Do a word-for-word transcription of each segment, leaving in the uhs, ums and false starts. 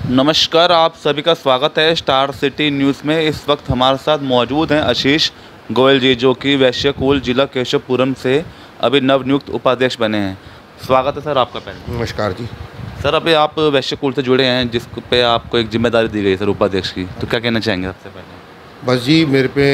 नमस्कार, आप सभी का स्वागत है स्टार सिटी न्यूज़ में। इस वक्त हमारे साथ मौजूद हैं आशीष गोयल जी, जो कि वैश्यकुल जिला केशवपुरम से अभी नवनियुक्त उपाध्यक्ष बने हैं। स्वागत है सर आपका। पहले नमस्कार जी। सर, अभी आप वैश्यकुल से जुड़े हैं, जिस पे आपको एक जिम्मेदारी दी गई सर उपाध्यक्ष की, तो क्या कहना चाहेंगे सबसे पहले? बस जी, मेरे पे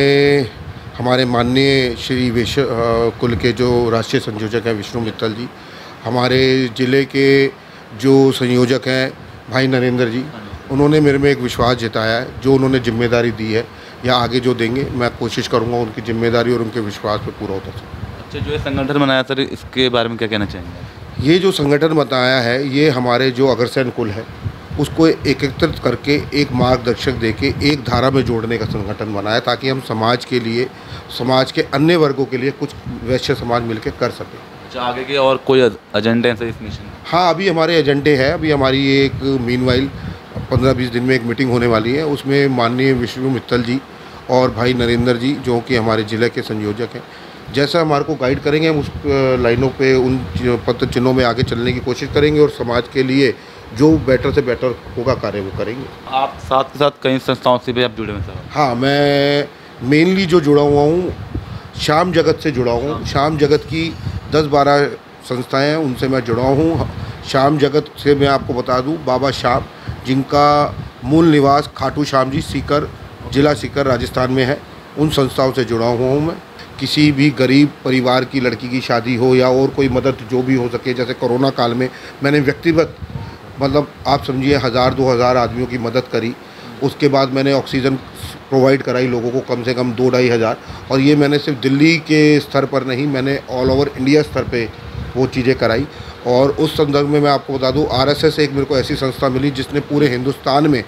हमारे माननीय श्री वैश्य कुल के जो राष्ट्रीय संयोजक हैं विष्णु मित्तल जी, हमारे ज़िले के जो संयोजक हैं भाई नरेंद्र जी, उन्होंने मेरे में एक विश्वास जताया है। जो उन्होंने जिम्मेदारी दी है या आगे जो देंगे, मैं कोशिश करूंगा उनकी जिम्मेदारी और उनके विश्वास पे पूरा होता है। अच्छा, जो ये संगठन बनाया सर, इसके बारे में क्या कहना चाहेंगे? ये जो संगठन बताया है, ये हमारे जो अग्रसेन कुल है उसको एकत्रित करके एक मार्गदर्शक देके एक धारा में जोड़ने का संगठन बनाया, ताकि हम समाज के लिए, समाज के अन्य वर्गों के लिए कुछ वैश्य समाज मिलकर कर सकें। अच्छा, आगे के और कोई एजेंडे हैं सर इस मिशन में? हाँ, अभी हमारे एजेंडे हैं। अभी हमारी एक मीनवाइल पंद्रह बीस दिन में एक मीटिंग होने वाली है। उसमें माननीय विष्णु मित्तल जी और भाई नरेंद्र जी, जो कि हमारे ज़िले के संयोजक हैं, जैसा हमारे को गाइड करेंगे, हम उस लाइनों पे, उन पत्र चिन्हों में आगे चलने की कोशिश करेंगे और समाज के लिए जो बेटर से बेटर होगा कार्य वो करेंगे। आप साथ के साथ कई संस्थाओं से भी आप जुड़े हुए सर? हाँ, मैं मेनली जो जुड़ा हुआ हूँ श्याम जगत से जुड़ा हूँ। श्याम जगत की दस बारह संस्थाएं हैं, उनसे मैं जुड़ा हूँ। श्याम जगत से मैं आपको बता दूँ, बाबा श्याम, जिनका मूल निवास खाटू श्याम जी, सीकर, जिला सीकर, राजस्थान में है, उन संस्थाओं से जुड़ा हुआ हूँ मैं। किसी भी गरीब परिवार की लड़की की शादी हो या और कोई मदद जो भी हो सके, जैसे कोरोना काल में मैंने व्यक्तिगत, मतलब आप समझिए हज़ार दो हज़ार आदमियों की मदद करी। उसके बाद मैंने ऑक्सीजन प्रोवाइड कराई लोगों को, कम से कम दो ढाई हज़ार। और ये मैंने सिर्फ दिल्ली के स्तर पर नहीं, मैंने ऑल ओवर इंडिया स्तर पे वो चीज़ें कराई। और उस संदर्भ में मैं आपको बता दूं, आरएसएस एक मेरे को ऐसी संस्था मिली जिसने पूरे हिंदुस्तान में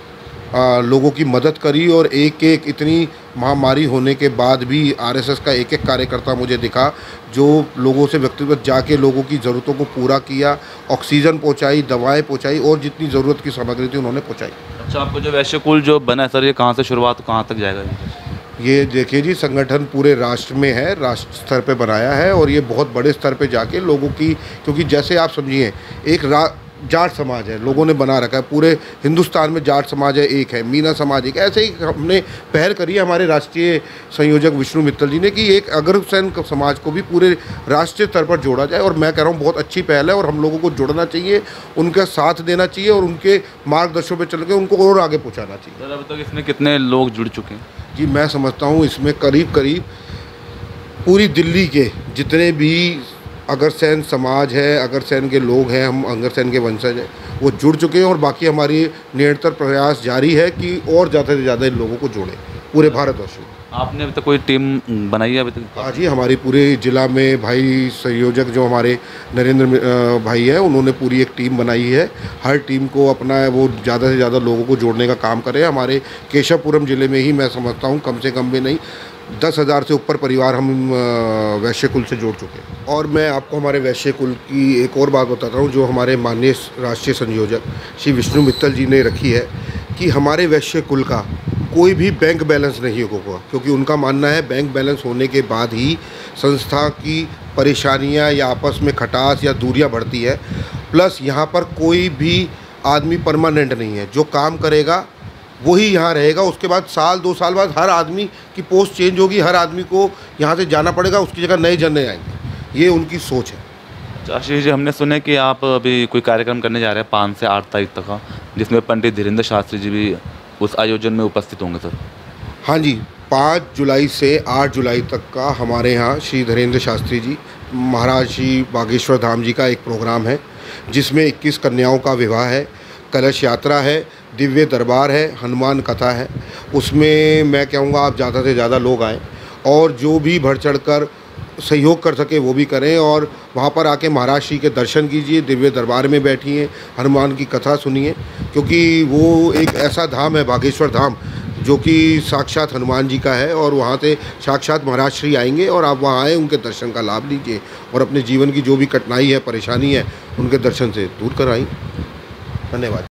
आ, लोगों की मदद करी। और एक एक इतनी महामारी होने के बाद भी आरएसएस का एक एक कार्यकर्ता मुझे दिखा, जो लोगों से व्यक्तिगत जाके लोगों की ज़रूरतों को पूरा किया, ऑक्सीजन पहुंचाई, दवाएं पहुंचाई और जितनी ज़रूरत की सामग्री थी उन्होंने पहुंचाई। अच्छा, आपको जो वैश्यकुल जो बना है सर, ये कहाँ से शुरुआत, कहाँ तक जाएगा? ये देखिए जी, संगठन पूरे राष्ट्र में है, राष्ट्र स्तर पे बनाया है और ये बहुत बड़े स्तर पे जाके लोगों की, क्योंकि जैसे आप समझिए एक रा जाट समाज है, लोगों ने बना रखा है, पूरे हिंदुस्तान में जाट समाज है, एक है मीना समाज, एक ऐसे ही हमने पहल करी है हमारे राष्ट्रीय संयोजक विष्णु मित्तल जी ने कि एक अग्रसेन समाज को भी पूरे राष्ट्रीय स्तर पर जोड़ा जाए। और मैं कह रहा हूँ बहुत अच्छी पहल है और हम लोगों को जुड़ना चाहिए, उनका साथ देना चाहिए और उनके मार्गदर्शन पर चल के उनको और आगे पहुँचाना चाहिए। सर, अभी तक इसमें कितने लोग जुड़ चुके हैं? जी, मैं समझता हूँ इसमें करीब करीब पूरी दिल्ली के जितने भी अग्रसेन समाज है, अग्रसेन के लोग हैं, हम अग्रसेन के वंशज हैं, वो जुड़ चुके हैं। और बाकी हमारी निरंतर प्रयास जारी है कि और ज़्यादा से ज़्यादा इन लोगों को जोड़ें पूरे भारतवर्ष में। आपने अभी तक कोई टीम बनाई है अभी तक? हाँ जी, हमारी पूरे ज़िला में भाई संयोजक जो हमारे नरेंद्र भाई है, उन्होंने पूरी एक टीम बनाई है। हर टीम को अपना वो ज़्यादा से ज़्यादा लोगों को जोड़ने का काम करे। हमारे केशवपुरम ज़िले में ही मैं समझता हूँ कम से कम भी नहीं दस हज़ार से ऊपर परिवार हम वैश्यकुल से जोड़ चुके हैं। और मैं आपको हमारे वैश्यकुल की एक और बात बताता हूँ, जो हमारे माननीय राष्ट्रीय संयोजक श्री विष्णु मित्तल जी ने रखी है कि हमारे वैश्यकुल का कोई भी बैंक बैलेंस नहीं होगा, क्योंकि उनका मानना है बैंक बैलेंस होने के बाद ही संस्था की परेशानियाँ या आपस में खटास या दूरियाँ बढ़ती है। प्लस यहाँ पर कोई भी आदमी परमानेंट नहीं है, जो काम करेगा वही यहाँ रहेगा। उसके बाद साल दो साल बाद हर आदमी की पोस्ट चेंज होगी, हर आदमी को यहाँ से जाना पड़ेगा, उसकी जगह नए जन आएंगे। ये उनकी सोच है। आशीष जी, हमने सुना कि आप अभी कोई कार्यक्रम करने जा रहे हैं पाँच से आठ तारीख तक का, जिसमें पंडित धीरेन्द्र शास्त्री जी भी उस आयोजन में उपस्थित होंगे सर? हाँ जी, पाँच जुलाई से आठ जुलाई तक का हमारे यहाँ श्री धीरेन्द्र शास्त्री जी महाराज श्री बागेश्वर धाम जी का एक प्रोग्राम है, जिसमें इक्कीस कन्याओं का विवाह है, कलश यात्रा है, दिव्य दरबार है, हनुमान कथा है। उसमें मैं कहूँगा आप ज़्यादा से ज़्यादा लोग आएँ और जो भी बढ़ चढ़ कर सहयोग कर सके वो भी करें। और वहाँ पर आके महाराज श्री के दर्शन कीजिए, दिव्य दरबार में बैठिए, हनुमान की कथा सुनिए, क्योंकि वो एक ऐसा धाम है बागेश्वर धाम जो कि साक्षात हनुमान जी का है। और वहाँ से साक्षात महाराज श्री आएंगे और आप वहाँ आए, उनके दर्शन का लाभ लीजिए और अपने जीवन की जो भी कठिनाई है, परेशानी है, उनके दर्शन से दूर कराएं। धन्यवाद।